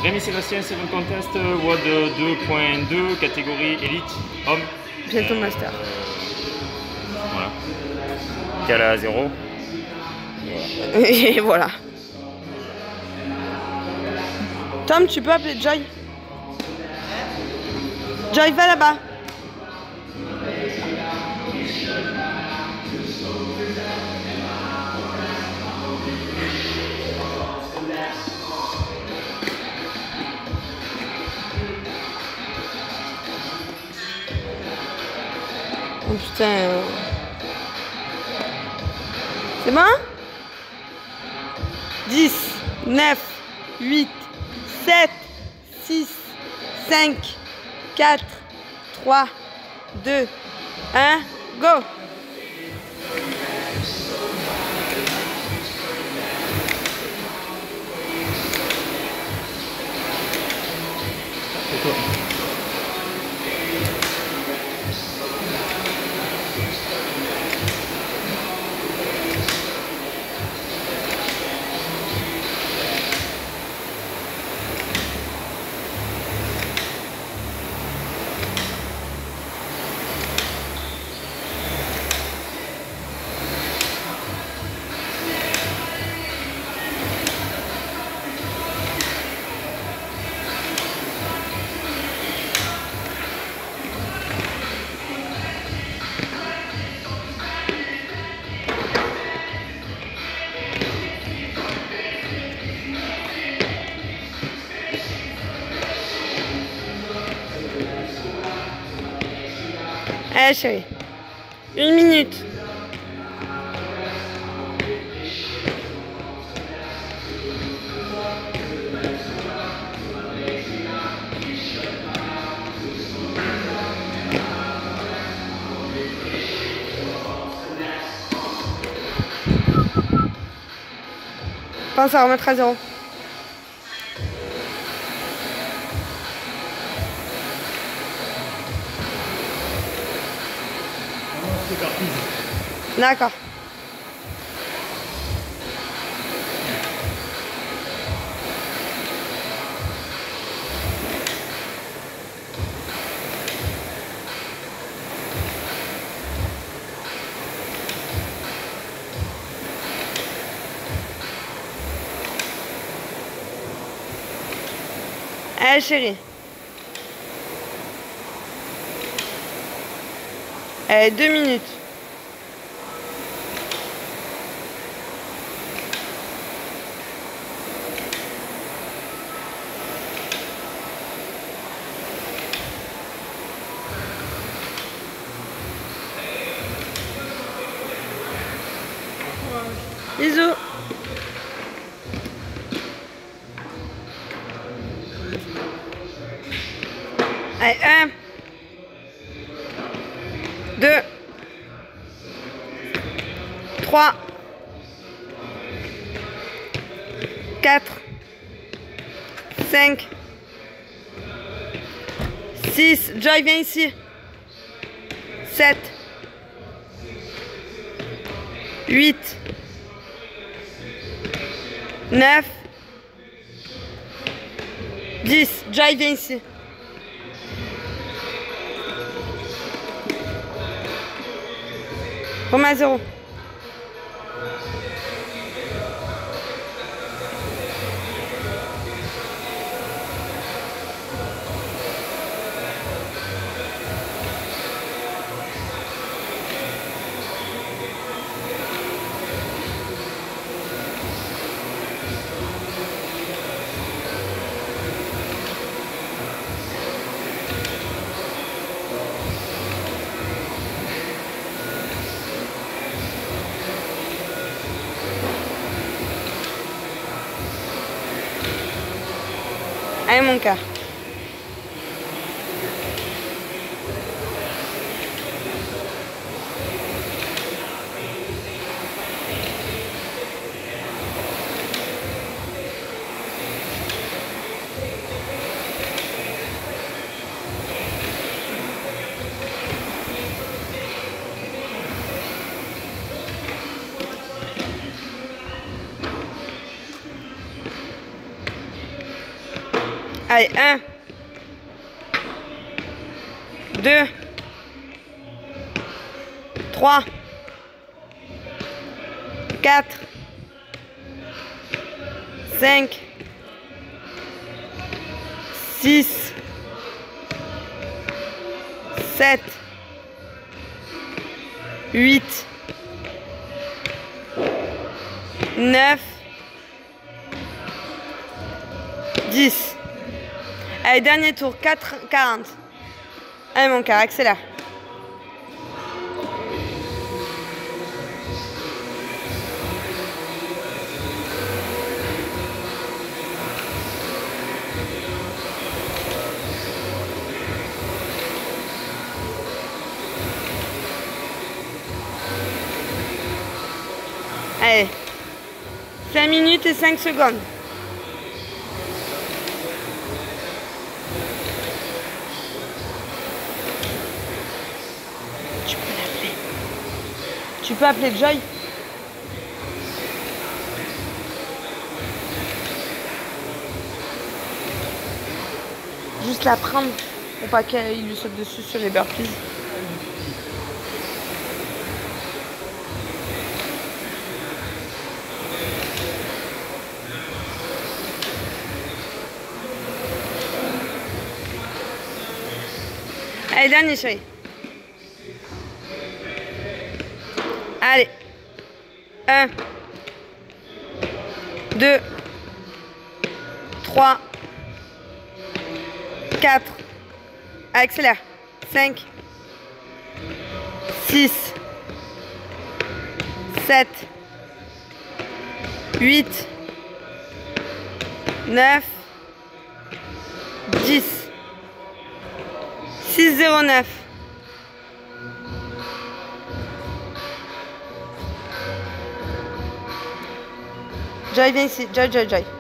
Rémi Sébastien, Seven Contest, WOD 2.2, catégorie élite, homme. Bientôt master. Voilà. Égal à 0. Et voilà. Tom, tu peux appeler Joy. Joy, va là-bas. Oh putain. C'est bon? 10, 9, 8, 7, 6, 5, 4, 3, 2, 1, go! C'est toi. Allez chérie, 1 minute. Pense à remettre à 0. D'accord. Allez chérie. Allez, 2 minutes. Bisous. Allez, 1, 2, 3, 4, 5, 6, Joy, viens ici. 7, 8, 9, 10, Joy, viens ici. Remets à 0. Allez mon cœur. Allez, 1, 2, 3, 4, 5, 6, 7, 8, 9, 10. Allez, dernier tour, 4, 40. Allez, mon cœur, accélère. Allez, 5 minutes et 5 secondes. Tu peux l'appeler. Tu peux appeler Joy. Juste la prendre pour pas qu'il lui saute dessus sur les burpees. Allez, dernier chéri. Allez. 1, 2, 3, 4. Accélère. 5, 6, 7, 8, 9, 10. 6,09. Joy, viens ici. Joy, Joy, Joy.